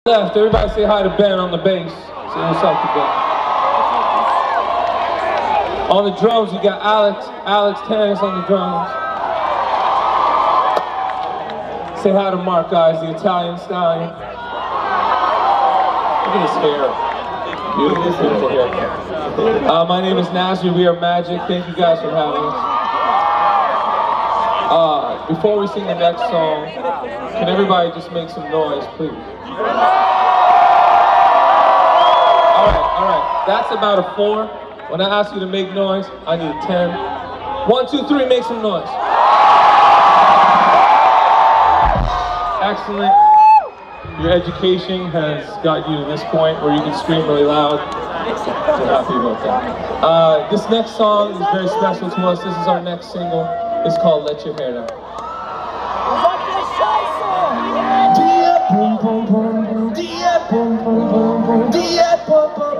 Left, everybody say hi to Ben on the bass. Say what's up to Ben. On the drums, you got Alex Tannis on the drums. Say hi to Mark, guys, the Italian stallion. Look at his hair. Beautiful hair. My name is Nasir. We are Magic. Thank you guys for having us. Before we sing the next song, can everybody just make some noise, please? Alright, that's about a 4. When I ask you to make noise, I need a 10. 1, 2, 3, make some noise. Excellent. Your education has got you to this point where you can scream really loud. We're happy about that. This next song is very special to us. This is our next single. It's called Let Your Hair Down. Boom boom boom boom, dia boom boom boom boom, dia boom boom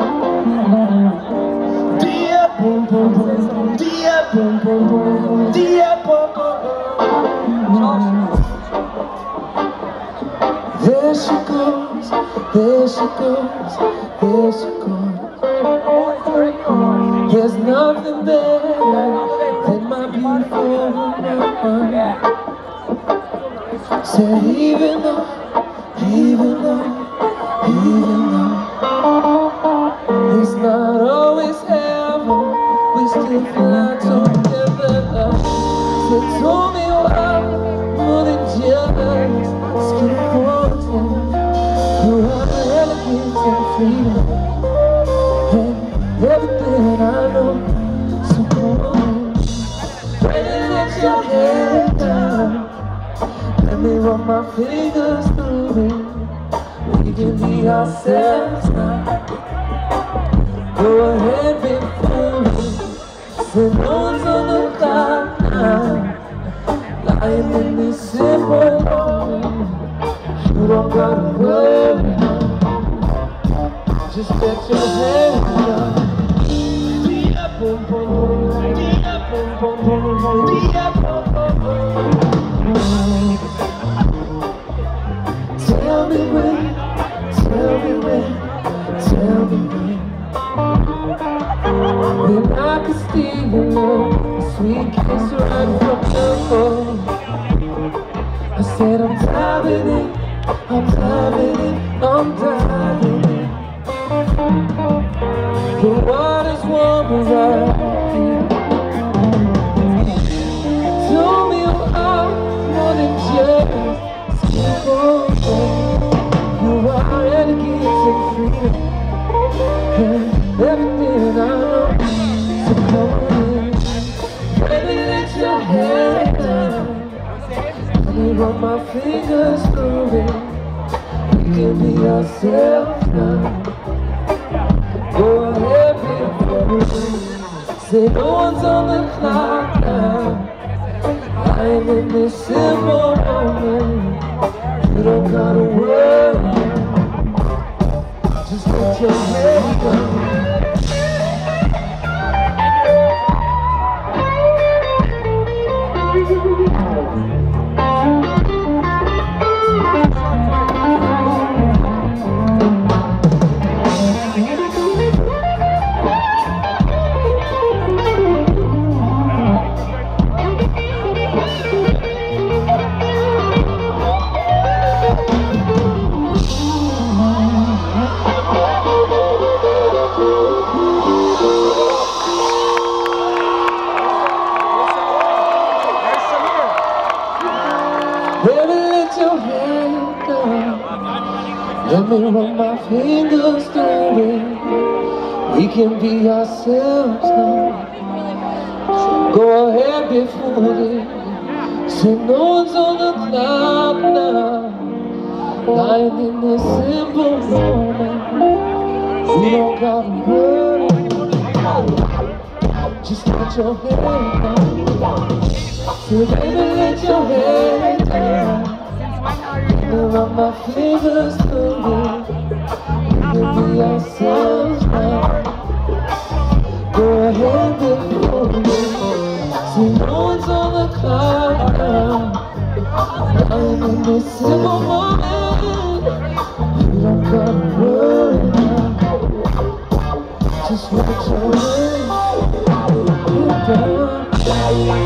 boom, dia boom boom boom, dia boom boom boom, dia boom boom boom. There she goes, there she goes, there she goes. There's nothing better than my beautiful woman. Said even though it's not always heaven, we still fly together. So told me why, more than jealous, skin poison, you are elegance and freedom, and everything I know. So come on, baby, let your hair down. Let me run my fingers through it. We can be ourselves now. Go ahead, be foolish. Say no one's on the clock now. Lying in this simple moment. You don't gotta worry. Just let your head down. Dia boom boom boom, dia boom boom boom, dia boom boom boom. Tell me when, tell me when, tell me when. Then I could steal your love, a sweet kiss right from your phone. I said I'm diving in, I'm diving in, I'm diving in. The water's warm right here. Told me you are more than just you are elegance and freedom, and everything I know. So come on, baby, let your hair down. Let me run my fingers through it. We can be ourselves now. Go ahead, baby. Say no one's on the clock now. I'm in this simple moment. You don't gotta worry. Just let your head down. Baby, let your hair down. Let me run my fingers through it. We can be ourselves now. Go ahead, be foolish. Say no one's on the clock now. Lying in this simple moment. We don't gotta worry. Just let your hair down. So baby, let your hair down. Let me run my fingers through it. We can be ourselves now. Go ahead, be foolish. See, no one's on the clock now. I'm in this simple moment. just want to get down.